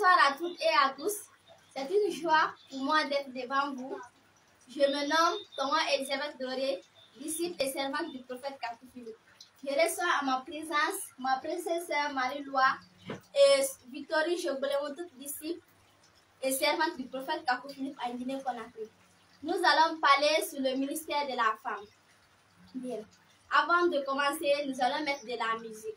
Bonsoir à toutes et à tous. C'est une joie pour moi d'être devant vous. Je me nomme Thomas Elisabeth Doré, disciple et servante du prophète Kakou-Philippe. Je reçois à ma présence ma princesse sœur Marie-Loa et Victorie Chobolémo, toutes disciples et servantes du prophète Kakou-Philippe à Guinée-Conakry. Nous allons parler sur le ministère de la femme. Bien. Avant de commencer, nous allons mettre de la musique.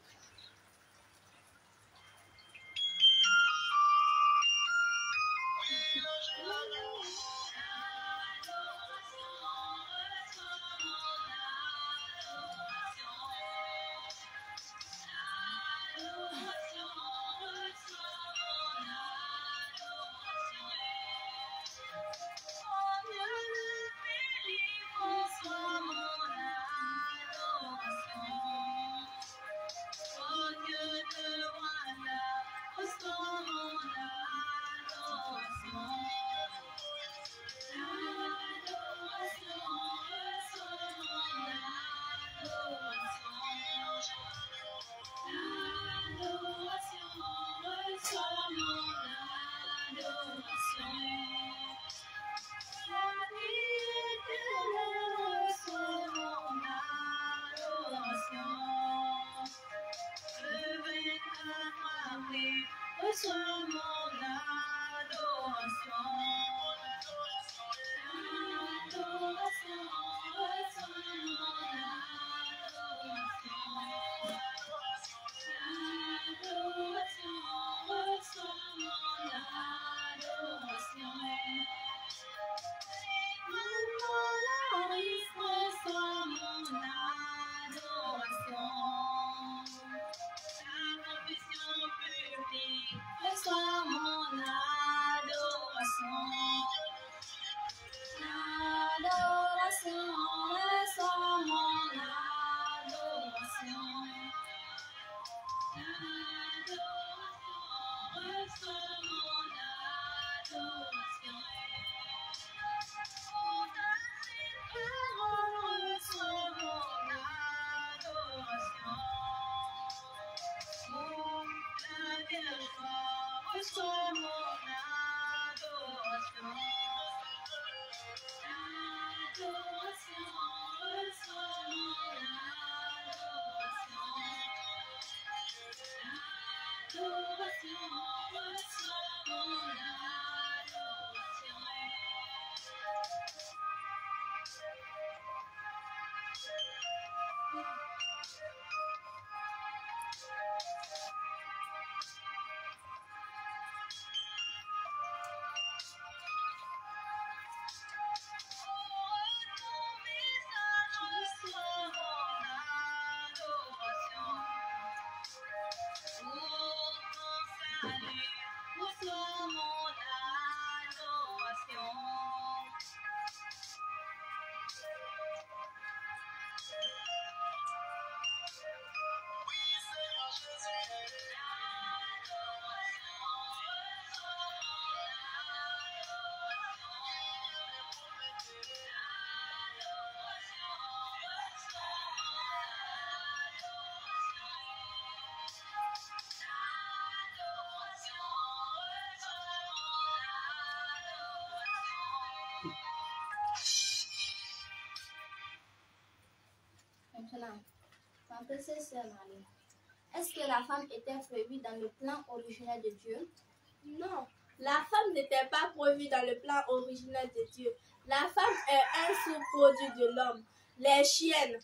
Maintenant, ma princesse sœur Marie, est-ce que la femme était prévue dans le plan originel de Dieu? Non, la femme n'était pas prévue dans le plan originel de Dieu. La femme est un sous-produit de l'homme. Les chiennes,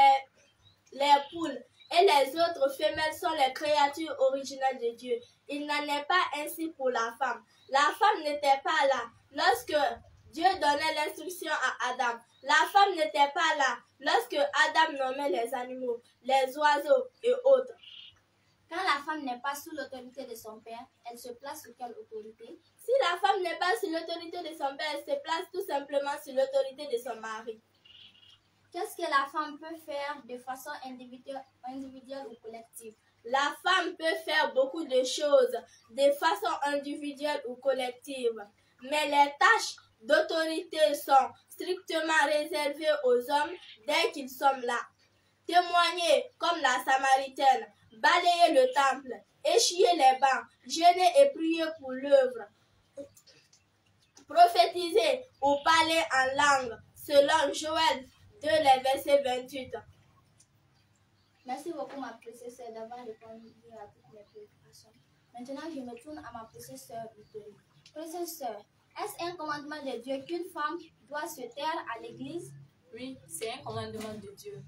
les poules et les autres femelles sont les créatures originales de Dieu. Il n'en est pas ainsi pour la femme. La femme n'était pas là lorsque Dieu donnait l'instruction à Adam. La femme n'était pas là lorsque Adam nommait les animaux, les oiseaux et autres. Quand la femme n'est pas sous l'autorité de son père, elle se place sous quelle autorité? Si la femme n'est pas sous l'autorité de son père, elle se place tout simplement sous l'autorité de son mari. Qu'est-ce que la femme peut faire de façon individuelle ou collective? La femme peut faire beaucoup de choses de façon individuelle ou collective, mais les tâches d'autorité sont strictement réservées aux hommes dès qu'ils sont là. Témoigner comme la Samaritaine, balayer le temple, essuyer les bancs, jeûner et prier pour l'œuvre, prophétiser ou parler en langue, selon Joël 2, les versets 28. Merci beaucoup, ma précieuse sœur, d'avoir répondu à toutes mes préoccupations. Maintenant, je me tourne à ma précieuse sœur Victorie. Précieuse sœur, est-ce un commandement de Dieu qu'une femme doit se taire à l'église? Oui, c'est un commandement de Dieu.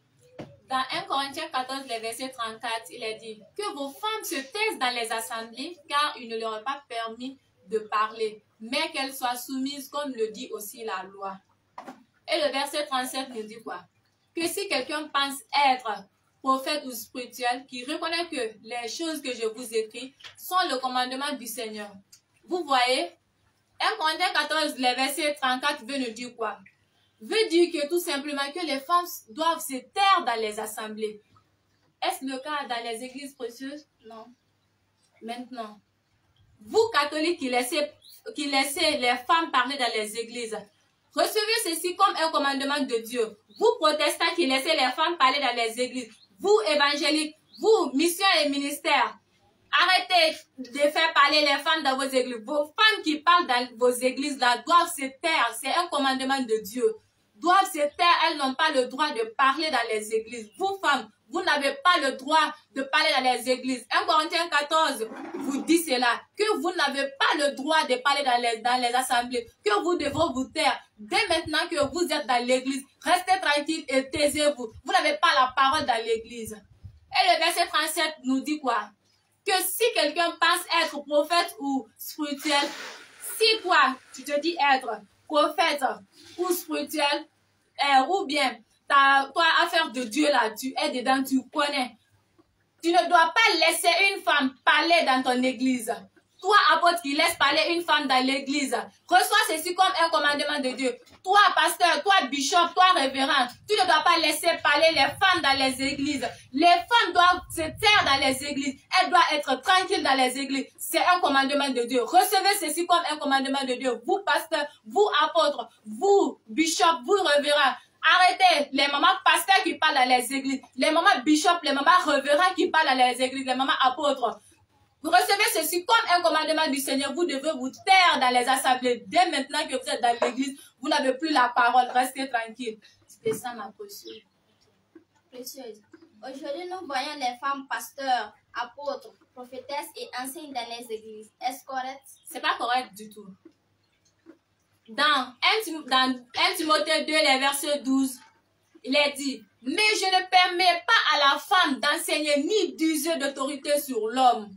Dans 1 Corinthiens 14, les versets 34, il est dit que vos femmes se taisent dans les assemblées car il ne leur est pas permis de parler, mais qu'elles soient soumises comme le dit aussi la loi. Et le verset 37 nous dit quoi? Que si quelqu'un pense être prophète ou spirituel, qui reconnaît que les choses que je vous écris sont le commandement du Seigneur. Vous voyez, 1 Corinthiens 14, les versets 34 veut nous dire quoi? Veut dire que tout simplement que les femmes doivent se taire dans les assemblées. Est-ce le cas dans les églises précieuses? Non. Maintenant, vous catholiques qui laissez les femmes parler dans les églises, recevez ceci comme un commandement de Dieu. Vous protestants qui laissez les femmes parler dans les églises, vous évangéliques, vous mission et ministère, arrêtez de faire parler les femmes dans vos églises. Vos femmes qui parlent dans vos églises là doivent se taire. C'est un commandement de Dieu. Doivent se taire. Elles n'ont pas le droit de parler dans les églises. Vous femmes, vous n'avez pas le droit de parler dans les églises. 1 Corinthiens 14 vous dit cela, que vous n'avez pas le droit de parler dans les assemblées, que vous devez vous taire. Dès maintenant que vous êtes dans l'église, restez tranquille et taisez-vous. Vous n'avez pas la parole dans l'église. Et le verset 37 nous dit quoi? Que si quelqu'un pense être prophète ou spirituel, si toi, tu te dis être prophète ou spirituel, ou bien toi, affaire de Dieu là, tu es dedans, tu connais. Tu ne dois pas laisser une femme parler dans ton église. Toi, apôtre qui laisse parler une femme dans l'église, reçois ceci comme un commandement de Dieu. Toi, pasteur, toi, bishop, toi, révérend, tu ne dois pas laisser parler les femmes dans les églises. Les femmes doivent se taire dans les églises. Elles doivent être tranquilles dans les églises. C'est un commandement de Dieu. Recevez ceci comme un commandement de Dieu. Vous, pasteurs, vous, apôtres, vous, bishop, vous, révérend. Arrêtez les mamans pasteurs qui parlent dans les églises, les mamans bishops, les mamans révérends qui parlent dans les églises, les mamans apôtres. Vous recevez ceci comme un commandement du Seigneur. Vous devez vous taire dans les assemblées. Dès maintenant que vous êtes dans l'église, vous n'avez plus la parole. Restez tranquille. C'est ça ma précieuse. Précieuse. Aujourd'hui, nous voyons les femmes pasteurs, apôtres, prophétesses et enseignent dans les églises. Est-ce correct? C'est pas correct du tout. Dans 1 Timothée 2, les versets 12, il est dit, mais je ne permets pas à la femme d'enseigner ni d'user d'autorité sur l'homme.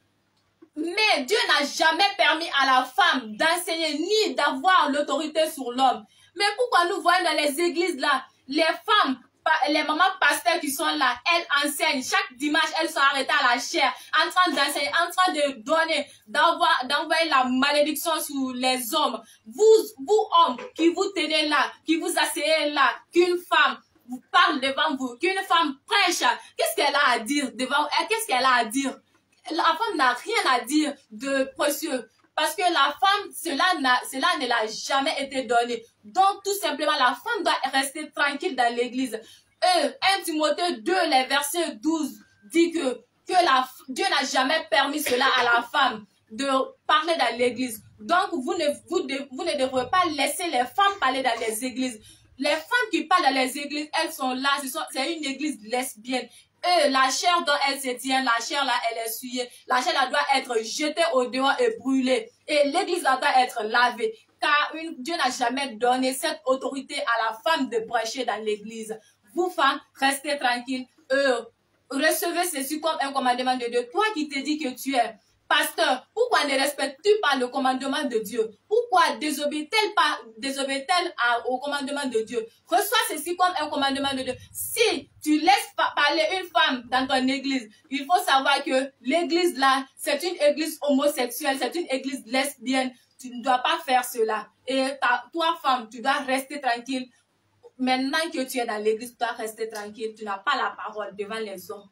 Mais Dieu n'a jamais permis à la femme d'enseigner ni d'avoir l'autorité sur l'homme. Mais pourquoi nous voyons dans les églises là, les femmes, les mamans pasteurs qui sont là, elles enseignent. Chaque dimanche, elles sont arrêtées à la chaire, en train d'enseigner, en train de donner, d'envoyer la malédiction sur les hommes. Vous hommes, qui vous tenez là, qui vous asseyez là, qu'une femme vous parle devant vous, qu'une femme prêche, qu'est-ce qu'elle a à dire devant elle? Qu'est-ce qu'elle a à dire? La femme n'a rien à dire de précieux. Parce que la femme, cela ne l'a jamais été donné. Donc, tout simplement, la femme doit rester tranquille dans l'église. 1 Timothée 2, les versets 12, dit que Dieu n'a jamais permis cela à la femme de parler dans l'église. Donc, vous ne devrez pas laisser les femmes parler dans les églises. Les femmes qui parlent dans les églises, elles sont là. C'est une église lesbienne. La chair dont elle se tient, la chair là, elle est souillée. La chair là doit être jetée au dehors et brûlée. Et l'église là doit être lavée. Car Dieu n'a jamais donné cette autorité à la femme de prêcher dans l'église. Vous femmes, restez tranquilles. Recevez ceci comme un commandement de Dieu. Toi qui te dis que tu es pasteur, pourquoi ne respectes-tu pas le commandement de Dieu? Pourquoi désobéis-tu au commandement de Dieu? Reçois ceci comme un commandement de Dieu. Si tu laisses parler une femme dans ton église, il faut savoir que l'église là, c'est une église homosexuelle, c'est une église lesbienne. Tu ne dois pas faire cela. Et toi, femme, tu dois rester tranquille. Maintenant que tu es dans l'église, tu dois rester tranquille. Tu n'as pas la parole devant les hommes.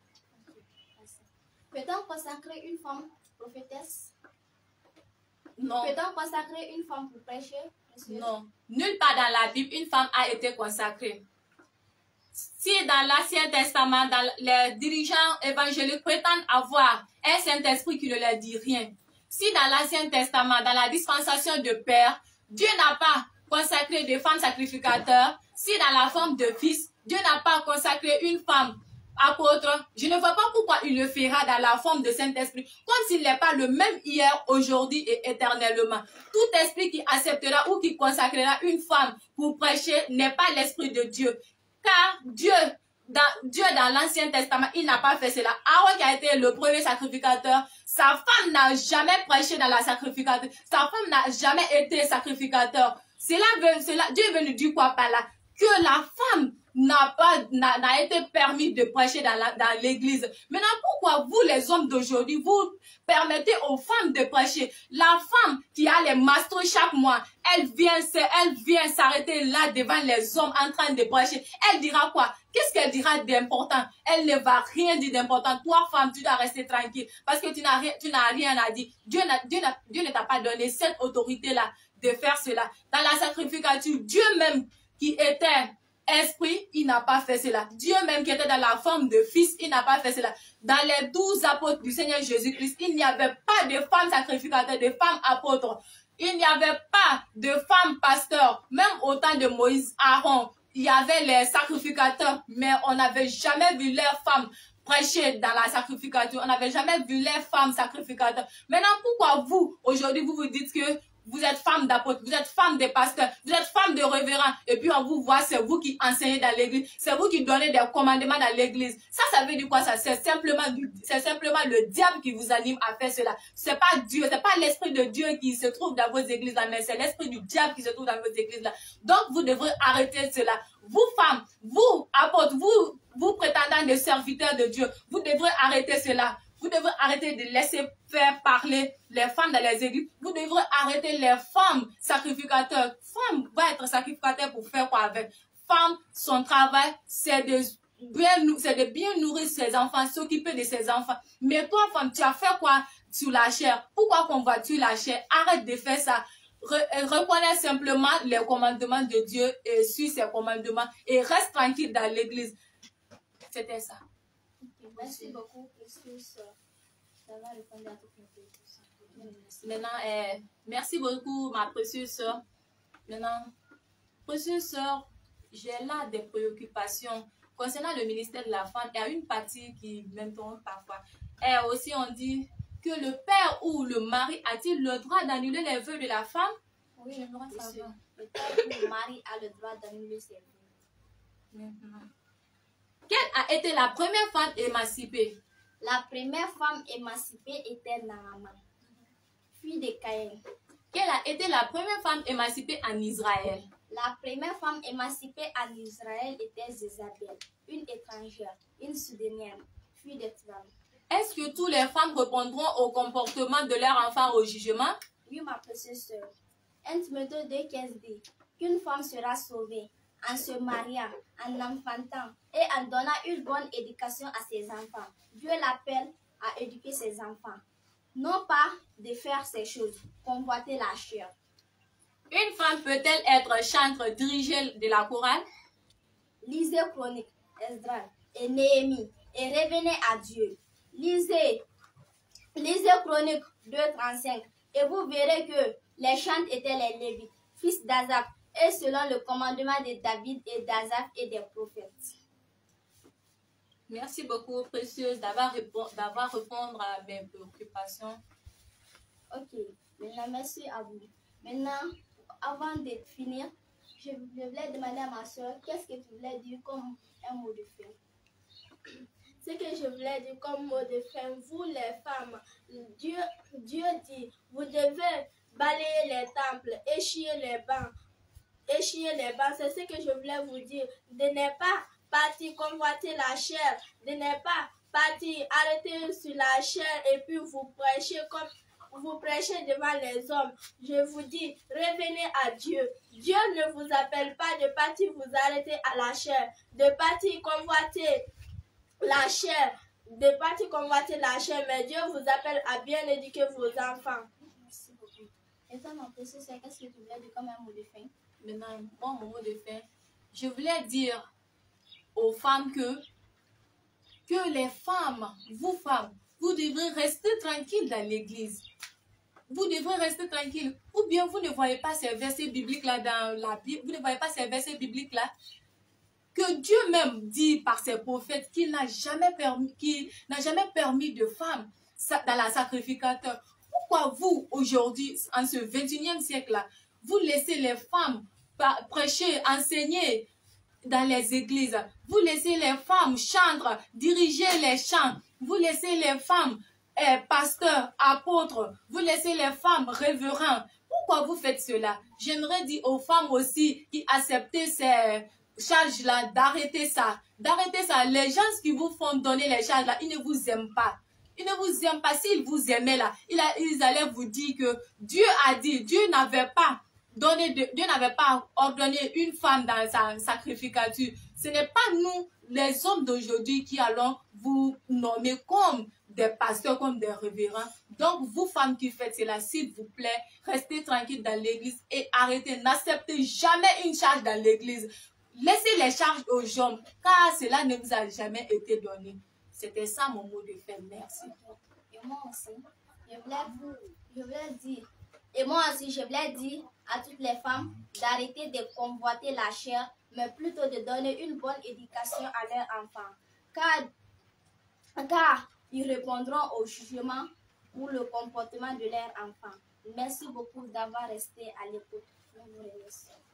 Peut-on consacrer une femme prophétesse? Non. Peut-on consacrer une femme pour prêcher? Non. Nulle part dans la Bible, une femme a été consacrée. Si dans l'Ancien Testament, les dirigeants évangéliques prétendent avoir un Saint-Esprit qui ne leur dit rien, si dans l'Ancien Testament, dans la dispensation de Père, Dieu n'a pas consacré des femmes sacrificateurs, si dans la forme de fils, Dieu n'a pas consacré une femme apôtre, je ne vois pas pourquoi il le fera dans la forme de Saint-Esprit, comme s'il n'est pas le même hier, aujourd'hui et éternellement. Tout esprit qui acceptera ou qui consacrera une femme pour prêcher n'est pas l'Esprit de Dieu. Car Dieu dans l'Ancien Testament, il n'a pas fait cela. Aaron qui a été le premier sacrificateur, sa femme n'a jamais prêché dans la sacrificateur. Sa femme n'a jamais été sacrificateur. Dieu est venu dire quoi par là? Que la femme n'a été permis de prêcher dans l'église. Maintenant, pourquoi vous, les hommes d'aujourd'hui, vous permettez aux femmes de prêcher? La femme qui a les mastros chaque mois, elle vient s'arrêter là devant les hommes en train de prêcher. Elle dira quoi? Qu'est-ce qu'elle dira d'important? Elle ne va rien dire d'important. Toi, femme, tu dois rester tranquille parce que tu n'as rien à dire. Dieu ne t'a pas donné cette autorité-là de faire cela. Dans la sacrificature, Dieu même qui était esprit, il n'a pas fait cela. Dieu même qui était dans la forme de fils, il n'a pas fait cela. Dans les 12 apôtres du Seigneur Jésus-Christ, il n'y avait pas de femmes sacrificateurs, de femmes apôtres. Il n'y avait pas de femmes pasteurs. Même au temps de Moïse, Aaron, il y avait les sacrificateurs, mais on n'avait jamais vu les femmes prêcher dans la sacrificature. On n'avait jamais vu les femmes sacrificateurs. Maintenant, pourquoi vous, aujourd'hui, vous dites que vous êtes femme d'apôtre, vous êtes femme de pasteur, vous êtes femme de révérend, et puis on vous voit, c'est vous qui enseignez dans l'église, c'est vous qui donnez des commandements dans l'église. Ça veut dire quoi ça? C'est simplement le diable qui vous anime à faire cela. C'est pas Dieu, c'est pas l'esprit de Dieu qui se trouve dans vos églises là, mais c'est l'esprit du diable qui se trouve dans vos églises là. Donc vous devrez arrêter cela. Vous femmes, vous apôtres, vous prétendants de serviteurs de Dieu, vous devrez arrêter cela. Vous devrez arrêter de laisser faire parler les femmes dans les églises. Vous devrez arrêter les femmes sacrificateurs. Femme va être sacrificateur pour faire quoi avec? Femme, son travail, c'est de bien nourrir ses enfants, s'occuper de ses enfants. Mais toi, femme, tu as fait quoi sur la chair? Pourquoi qu'on va tuer la chair? Arrête de faire ça. Reconnais simplement les commandements de Dieu et suis ses commandements et reste tranquille dans l'église. C'était ça. Merci beaucoup, précieuse sœur. Ça va répondre à toutes mes questions. Maintenant, merci beaucoup, ma précieuse sœur. Maintenant, précieuse sœur, j'ai là des préoccupations concernant le ministère de la femme. Il y a une partie qui m'interrompt parfois. Et aussi, on dit que le père ou le mari a-t-il le droit d'annuler les vœux de la femme? Oui, j'aimerais savoir. Le père ou le mari a le droit d'annuler ses vœux. Maintenant, quelle a été la première femme émancipée? La première femme émancipée était Naaman, fille de Caïn. Quelle a été la première femme émancipée en Israël? La première femme émancipée en Israël était Jézabel, une étrangère, une Soudanienne, fille de Tram. Est-ce que toutes les femmes répondront au comportement de leur enfant au jugement? Oui, ma précieuse sœur. 1 Timothée 2,15 dit qu'une femme sera sauvée en se mariant, en enfantant et en donnant une bonne éducation à ses enfants. Dieu l'appelle à éduquer ses enfants. Non pas de faire ces choses, convoiter la chair. Une femme peut-elle être chantre dirigée de la chorale? Lisez Chronique, Esdras et Néhémie et revenez à Dieu. Lisez Chronique 2,35 et vous verrez que les chantres étaient les Lévites, fils d'Azaph, et selon le commandement de David et d'Azaph et des prophètes. Merci beaucoup, précieuse, d'avoir répondu à mes préoccupations. Ok, maintenant merci à vous. Maintenant, avant de finir, je voulais demander à ma soeur, qu'est-ce que tu voulais dire comme un mot de fin? Ce que je voulais dire comme mot de fin, vous les femmes, Dieu dit, vous devez balayer les temples, échiller les bancs. C'est ce que je voulais vous dire. De ne pas partir convoiter la chair, de ne pas partir arrêter sur la chair et puis vous prêchez devant les hommes. Je vous dis, revenez à Dieu. Dieu ne vous appelle pas de partir vous arrêter à la chair, de partir convoiter la chair, mais Dieu vous appelle à bien éduquer vos enfants. Merci beaucoup. Et toi, ma précieuse, qu'est-ce que tu voulais dire comme un mot de fin? Maintenant, mon mot de fin, je voulais dire aux femmes que les femmes, vous devrez rester tranquilles dans l'église. Vous devrez rester tranquille. Ou bien vous ne voyez pas ces versets bibliques-là dans la Bible. Vous ne voyez pas ces versets bibliques-là. Que Dieu même dit par ses prophètes qu'il n'a jamais permis de femmes dans la sacrificateur. Pourquoi vous, aujourd'hui, en ce 21e siècle-là, vous laissez les femmes prêcher, enseigner dans les églises? Vous laissez les femmes chanter, diriger les chants. Vous laissez les femmes pasteurs, apôtres, vous laissez les femmes révérends. Pourquoi vous faites cela? J'aimerais dire aux femmes aussi qui acceptent ces charges-là, d'arrêter ça. D'arrêter ça. Les gens qui vous font donner les charges-là, ils ne vous aiment pas. Ils ne vous aiment pas. S'ils vous aimaient là, ils allaient vous dire que Dieu a dit, Dieu n'avait pas ordonné une femme dans sa sacrificature. Ce n'est pas nous, les hommes d'aujourd'hui, qui allons vous nommer comme des pasteurs, comme des révérends. Donc, vous femmes qui faites cela, s'il vous plaît, restez tranquilles dans l'église et arrêtez, n'acceptez jamais une charge dans l'église. Laissez les charges aux hommes, car cela ne vous a jamais été donné. C'était ça mon mot de fin. Merci. Et moi aussi, je voulais dire à toutes les femmes d'arrêter de convoiter la chair, mais plutôt de donner une bonne éducation à leurs enfants. Car ils répondront au jugement pour le comportement de leurs enfants. Merci beaucoup d'avoir resté à l'écoute. Nous vous remercions.